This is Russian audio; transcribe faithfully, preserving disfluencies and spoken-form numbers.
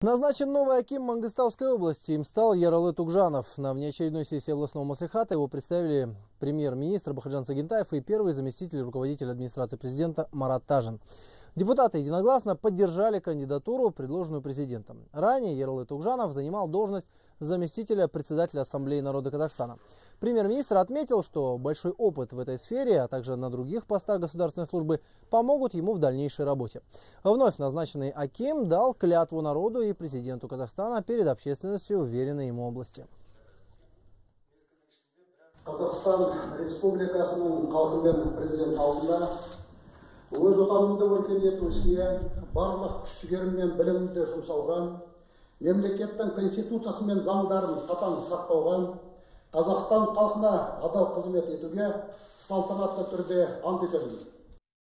Назначен новый аким Мангыстауской области. Им стал Яралы Тугжанов. На внеочередной сессии областного маслихата его представили премьер-министр Бахытжан Сагентаев и первый заместитель руководителя администрации президента Марат Тажин. Депутаты единогласно поддержали кандидатуру, предложенную президентом. Ранее Яралы Тугжанов занимал должность заместителя председателя Ассамблеи народа Казахстана. Премьер-министр отметил, что большой опыт в этой сфере, а также на других постах государственной службы помогут ему в дальнейшей работе. Вновь назначенный аким дал клятву народу и президенту Казахстана перед общественностью уверенной ему области. Казахстан Республикасының халқымен президент алдында өз отанымды өркендету ісіне барлық күш-жігерім мен білімімді жұмсауға, мемлекеттің конституциясы мен заңдарын қатаң сақтауға, Қазақстан халқына адал қызмет етуге салтанатты түрде ант етемін.